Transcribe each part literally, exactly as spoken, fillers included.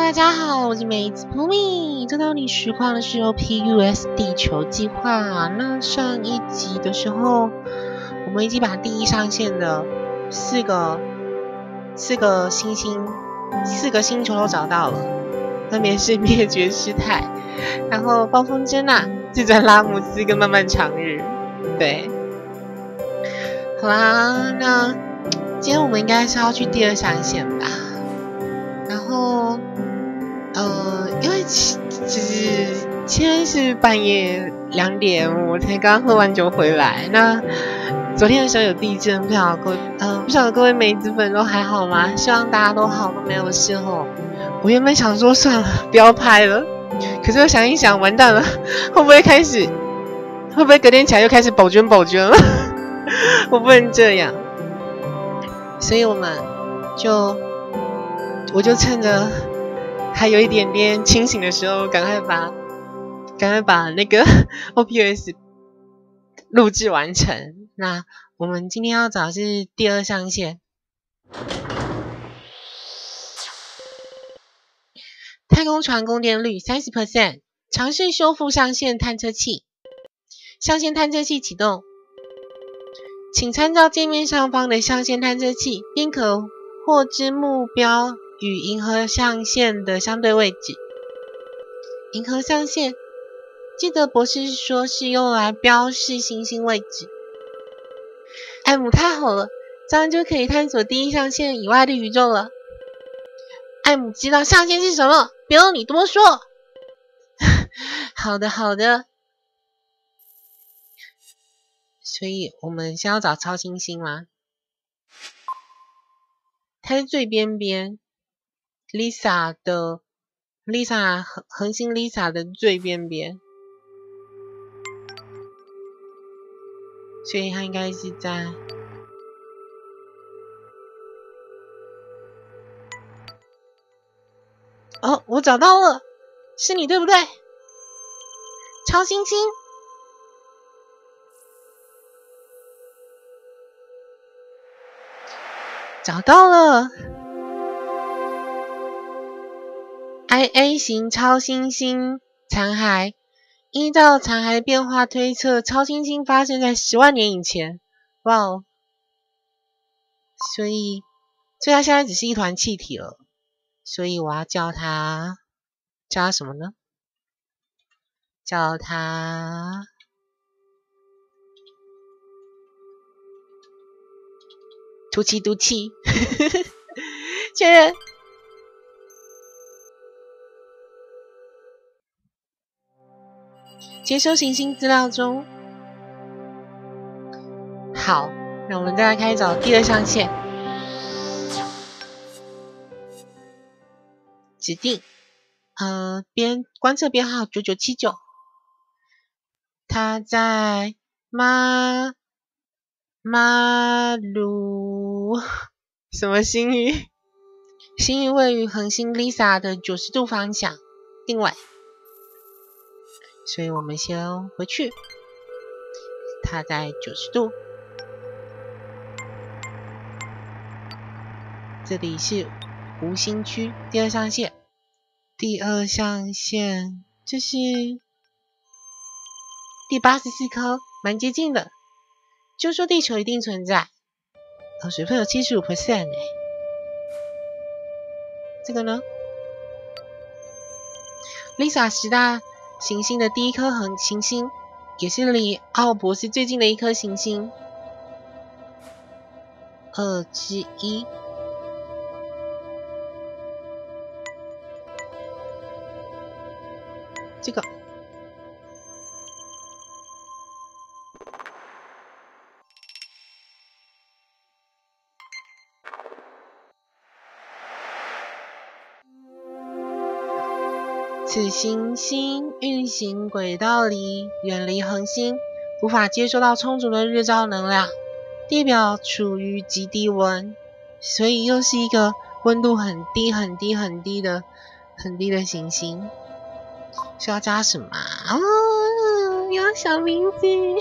大家好，我是梅子扑米。这道理实况的是由 P U S 地球计划。那上一集的时候，我们已经把第一上线的四个四个星星、四个星球都找到了，分别是灭绝师太，然后暴风珍娜、至尊拉姆斯跟漫漫长日。对，好啦，那今天我们应该是要去第二上线吧。然后，呃，因为其其实现在是半夜两点，我才刚喝完酒回来。那昨天的时候有地震，不晓得各呃不晓得各位梅子粉都还好吗？希望大家都好，都没有事后。我原本想说算了，不要拍了，可是我想一想，完蛋了，会不会开始？会不会隔天起来又开始保捐保捐了？我不能这样，所以我们就。我就趁着还有一点点清醒的时候，赶快把赶快把那个 O P S 录制完成。那我们今天要找的是第二象限，太空船供电率 百分之三十， 尝试修复象限探测器。象限探测器启动，请参照界面上方的象限探测器，便可获知目标与银河象限的相对位置。银河象限，记得博士说是用来标示行星位置。艾姆太好了，这样就可以探索第一象限以外的宇宙了。艾姆知道象限是什么，不用你多说。好的，好的。所以我们先要找超新星吗？它是最边边。Lisa 的 Lisa 恒星 Lisa 的最边边，所以它应该是在哦，我找到了，是你对不对？超新星，找到了。I A 型超新星残骸，依照残骸变化推测，超新星发生在十万年以前。哇哦！所以，所以它现在只是一团气体了。所以我要叫它，叫它什么呢？叫它突气嘟气。确认。接收行星资料中。好，那我们再来开始找第二象限。指定，呃，编观测编号九九七九。它在马马鲁什么星域？星域位于恒星 Lisa 的九十度方向，定位。所以我们先回去，它在九十度。这里是无星区，第二象限。第二象限，这是第八十四颗，蛮接近的。就说地球一定存在，哦，水分有 百分之七十五 哎。这个呢 ？Lisa 十大行星的第一颗恒行星，也是离奥博斯最近的一颗行星。二之一。这个。此行星运行轨道里远离恒星，无法接收到充足的日照能量，地表处于极低温，所以又是一个温度很低很低很低的很低的行星。需要加什么啊？哦，要想名字。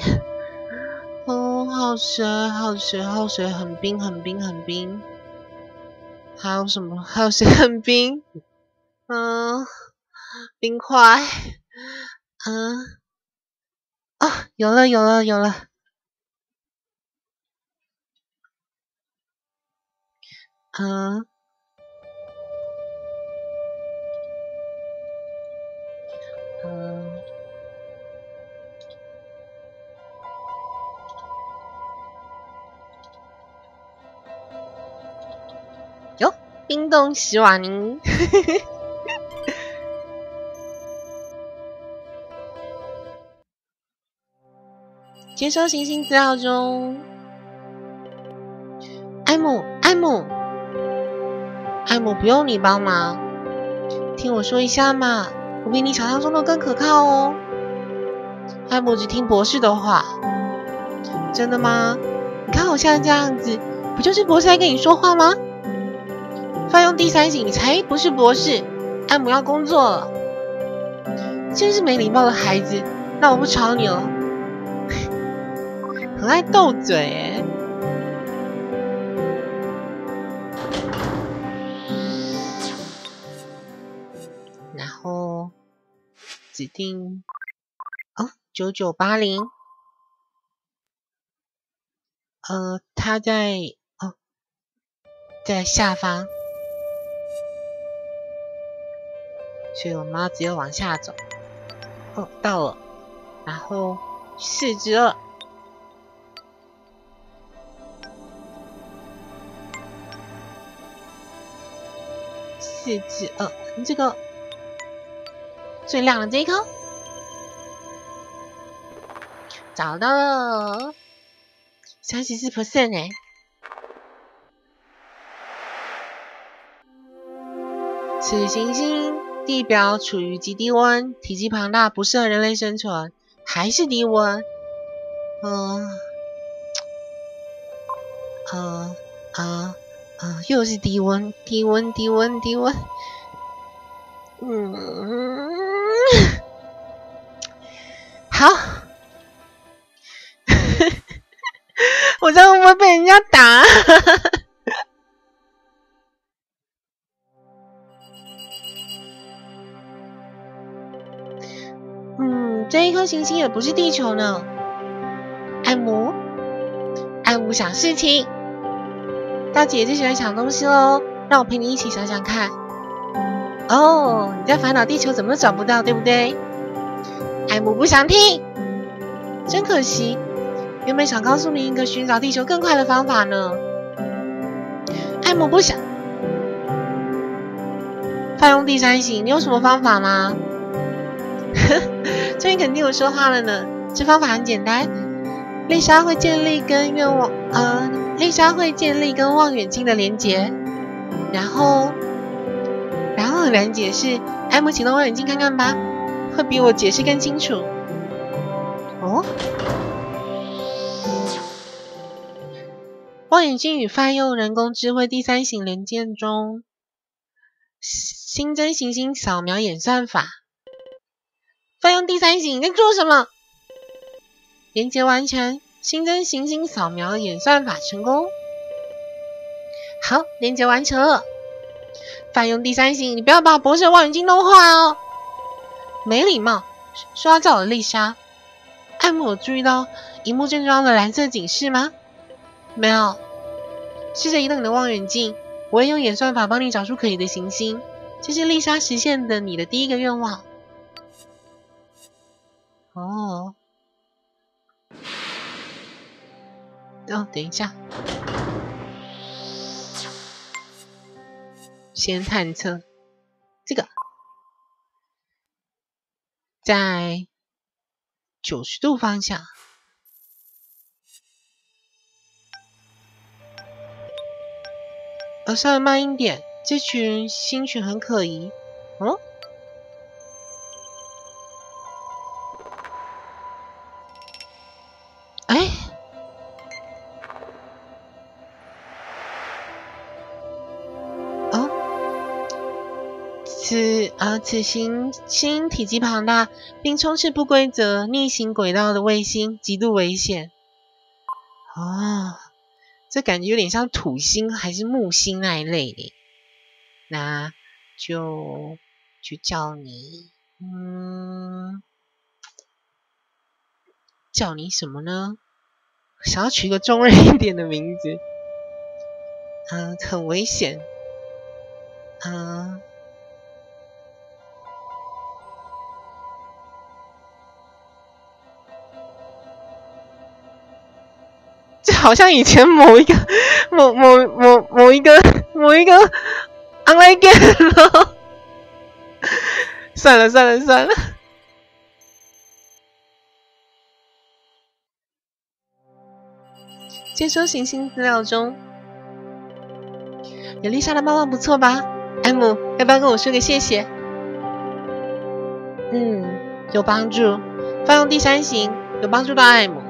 哦，好水，好水，好水，很冰，很冰，很冰。还有什么？还有谁很冰？ 嗯，冰块。嗯，啊，有了有了有了。嗯。嗯。哟，冰冻洗碗泥。接收行星资料中。艾姆，艾姆，艾姆，不用你帮忙，听我说一下嘛，我比你想象中的更可靠哦。艾姆只听博士的话。真的吗？你看我现在这样子，不就是博士在跟你说话吗？泛用第三型，你才不是博士。艾姆要工作了。真是没礼貌的孩子，那我不吵你了。很爱斗嘴耶。然后指定哦，九九八零。呃，他在哦，在下方，所以我们要直接往下走。哦，到了，然后四之二。四之二，这个最亮的这一颗，找到了，三十四 percent 哎。此行星地表处于极低温，体积庞大，不适合人类生存，还是低温。嗯，呃，呃，呃，又是低温，低温，低温，低温。嗯，好。我这样会不会被人家打？嗯，这一颗行星也不是地球呢。艾姆，艾姆想事情。大姐最喜欢想东西喽，让我陪你一起想想看。哦，你在烦恼地球怎么都找不到，对不对？艾姆不想听，真可惜。原本想告诉你一个寻找地球更快的方法呢。艾姆不想。泛用第三型，你有什么方法吗？终于肯定我说话了呢。这方法很简单，丽莎会建立跟愿望，呃，丽莎会建立跟望远镜的连接，然后，然后很难解释。艾姆启动望远镜看看吧，会比我解释更清楚。哦，望远镜与泛用人工智慧第三型连接中，新增行星扫描演算法。泛用第三型，你在做什么？连接完成，新增行星扫描演算法成功。好，连接完成了。泛用第三型，你不要把博士的望远镜弄坏哦。没礼貌，说要叫我丽莎。艾姆有注意到荧幕正中央的蓝色警示吗？没有。试着移动你的望远镜，我会用演算法帮你找出可疑的行星。这是丽莎实现的你的第一个愿望。哦。哦，等一下，先探测这个，在九十度方向。呃，稍微慢一点，这群星群很可疑。哦，哎，哦，此呃此行星体积庞大，并充斥不规则逆行轨道的卫星，极度危险。哦，这感觉有点像土星还是木星那一类的。那就就叫你，嗯，叫你什么呢？想要取一个中二一点的名字，嗯、呃，很危险，嗯、呃。就好像以前某一个、某某某某一个、某一个 online game 了。算了算了算了。接收行星资料中，有丽莎的猫猫不错吧？艾姆，要不要跟我说个谢谢？嗯，有帮助。发用第三型，有帮助到艾姆。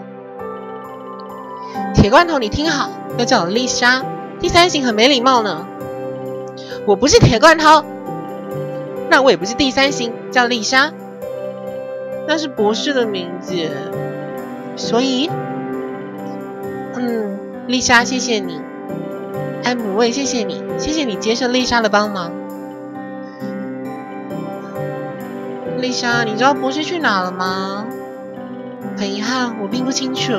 铁罐头，你听好，要叫我丽莎。第三型很没礼貌呢。我不是铁罐头，那我也不是第三型，叫丽莎。那是博士的名字，所以，嗯，丽莎，谢谢你。艾姆，我也谢谢你，谢谢你接受丽莎的帮忙。丽莎，你知道博士去哪了吗？很遗憾，我并不清楚。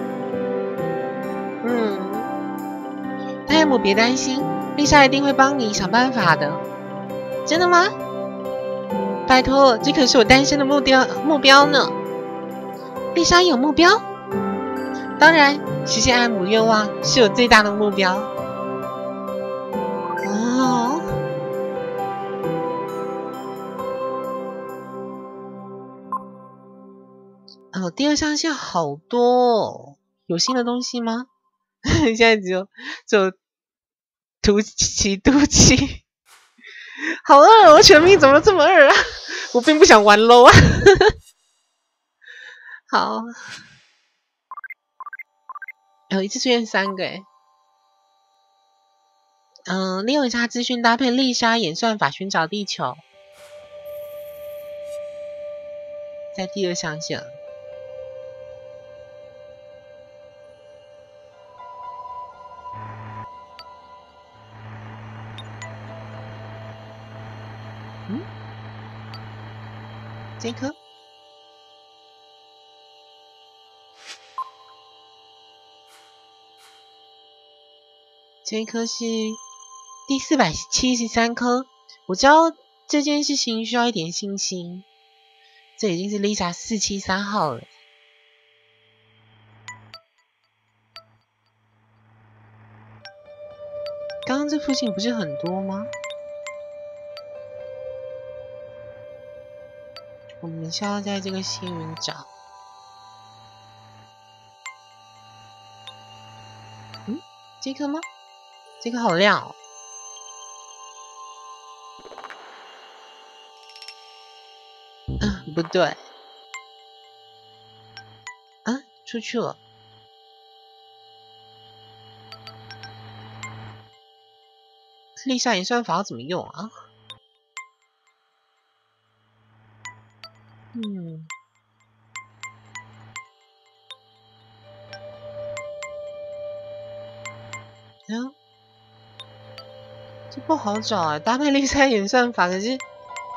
嗯，艾姆，别担心，丽莎一定会帮你想办法的。真的吗？拜托，这可是我单身的目标目标呢。丽莎有目标？当然，实现艾姆的愿望是我最大的目标。哦。哦，第二象限好多哦，有新的东西吗？现在只有只有突起突起，好饿！我全命怎么这么饿啊？我并不想玩 low 啊。好，有一次出现三个诶。嗯，利用以下资讯搭配丽莎演算法寻找地球，在第二象限。嗯，这颗，这一颗是第四百七十三颗。我知道这件事情需要一点信心。这已经是 Lisa 四七三号了。刚刚这附近不是很多吗？我们需要在这个星云找。嗯，这颗吗？这颗好亮哦。嗯，不对。啊，出去了。丽莎演算法要怎么用啊？嗯。啊，这不好找啊！搭配丽莎演算法，可是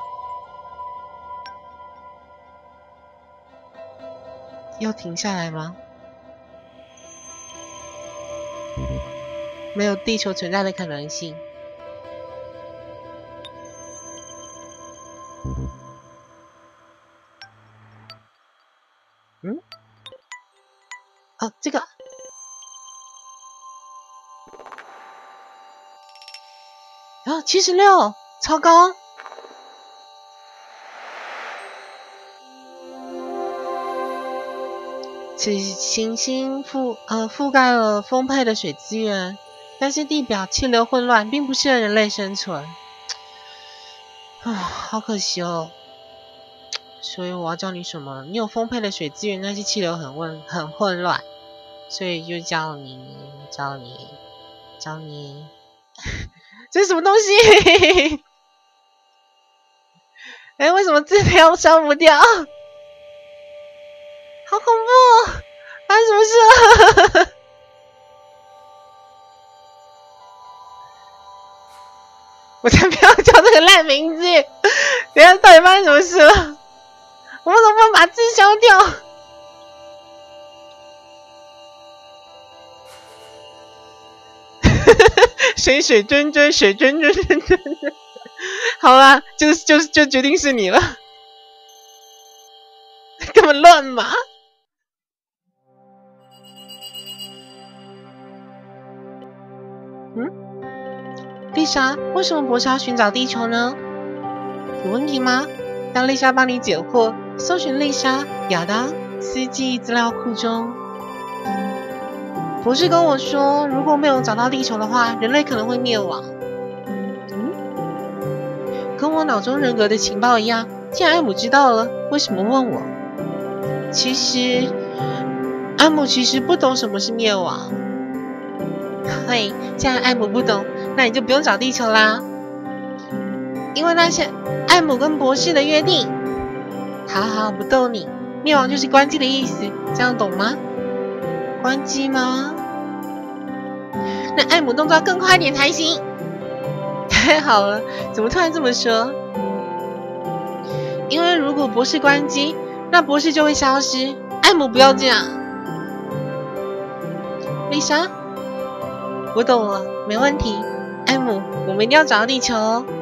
要停下来吗？没有地球存在的可能性。嗯？哦，这个。啊，七十六，超高！此行星覆呃覆盖了丰沛的水资源，但是地表气流混乱，并不适合人类生存。啊，好可惜哦。所以我要叫你什么？你有丰沛的水资源，但是气流很混很混乱，所以就叫你叫你叫你。这是什么东西？哎、欸，为什么字条烧不掉？好恐怖！发生什么事了？我才不要叫这个烂名字！ 等一下到底发生什么事了？我们能不能把字消掉？水水谆谆，水谆谆谆谆。好啦，就就就决定是你了。根本乱码。嗯，丽莎，为什么博士要寻找地球呢？有问题吗？让丽莎帮你解惑。搜寻丽莎亚当司机资料库中。博士跟我说，如果没有找到地球的话，人类可能会灭亡。嗯，跟我脑中人格的情报一样。既然艾姆知道了，为什么问我？其实，艾姆其实不懂什么是灭亡。嘿，既然艾姆不懂，那你就不用找地球啦。因为那是艾姆跟博士的约定。好好，不逗你。灭亡就是关机的意思，这样懂吗？关机吗？那艾姆动作要更快一点才行。太好了，怎么突然这么说？因为如果博士关机，那博士就会消失。艾姆不要这样。丽莎，我懂了，没问题。艾姆，我们一定要找到地球哦。